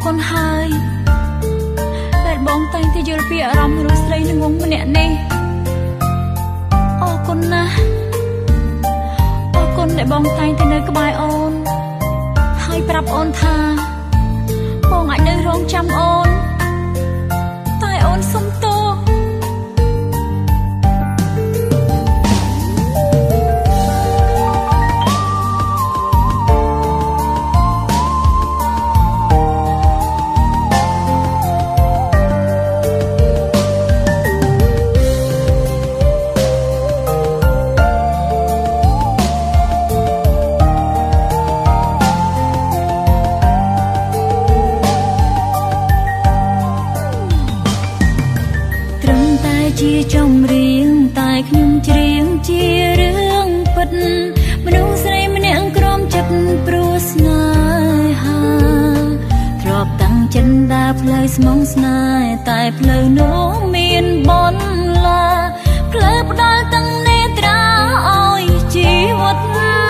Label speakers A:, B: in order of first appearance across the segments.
A: con hai để bóng tay thì giờ bị ram rồi sấy nó ngông nè nè con na con để bóng tay thì nơi cái bài ôn hai prap ôn tha bóng ảnh nơi rong trăm ôn tay ôn sông tô chia trong riêng tại nhung riêng chia riêng phậtមនុស្សស្រីម្នាក់ក្រំចិត្តព្រោះស្នេហាទ្របតាំងចិនដើរផ្លូវស្មងស្នេហ៍តែផ្លូវនោះមានបនឡាផ្លូវផ្ដាល់ទាំងនេត្រាឲ្យជីវិត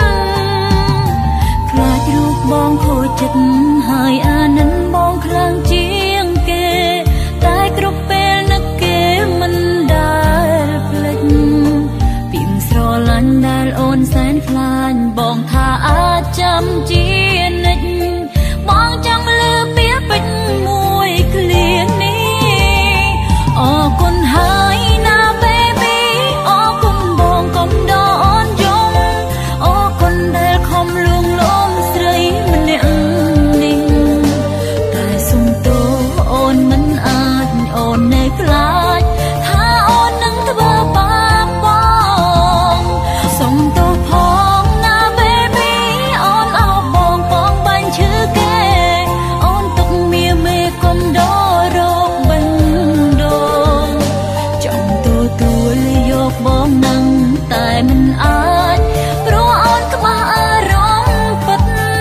A: ខ្លាចរូបបងខូចចិត្តហើយអានិនបងខ្លាំងជាងគេតែគ្រប់ពេលនឹកគេមិនដែលភ្លេចពីមស្រឡាញ់ដែលអូនសែនខ្លាញ់បងថាអាចចាំជានិច្ចបងចង់លឺពាក្យពេចន៍មួយឃ្លានេះអរគុណហើយណា baby អរគុណបងកុំដកអូនយំអរគុណដែលខំលួងលោមស្រីម្នាក់នេះតែសុំទោសអូនមិនអាចអូននៅខ្លាចថាអូននឹងធ្វើបាបបងសុំទោសផងណា baby អូនអោបបងបាញ់ឈឺគេអូនទុកមៀមេកុំដករោគបេះដូងចង់ទទួលយកបងនឹងតែមិនអាចព្រោះអូនខ្មាស់អារម្មណ៍ពិត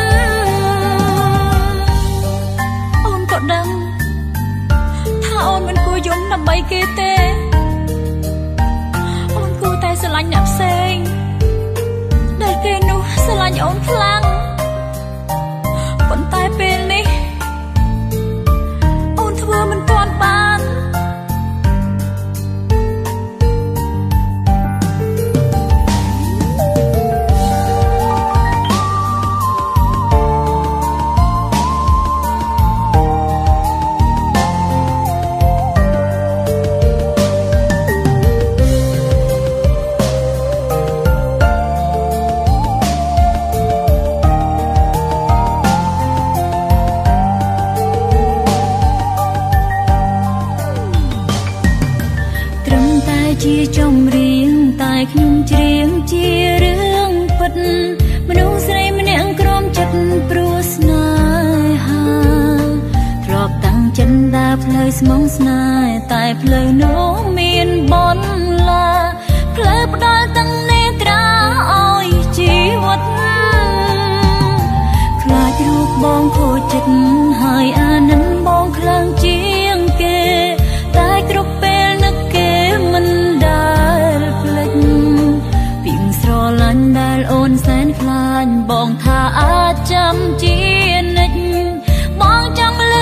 A: អូនក៏ដឹងថាអូនមិនគួរយំដើម្បីគេទេអូនគួរតែស្រឡាញ់អ្នកផ្សេងដែលគេនោះស្រឡាញ់អូនខ្លាំងប៉ុន្តែពេលនេះអូនធ្វើមិនទាន់បានជាចំរៀងតែខ្ញុំច្រៀងជារឿងពិតមនុស្សស្រីម្នាក់ក្រំចិត្តព្រោះស្នេហាទ្របតាំងចិនដើរផ្លូវស្មងស្នេហ៍តែផ្លូវនោះមានបនឡាផ្លូវផ្ដាល់ទាំងនេត្រាឲ្យជីវិតខ្លាចរូបបងខូចចិត្តហើយអានិនបងខ្លាំងជាងគេតែគ្រប់ពេលនឹកគេមិនដែលភ្លេចពីមស្រឡាញ់ដែលអូនសែនខ្លាញ់បងថាអាចចាំជានិច្ចបងចង់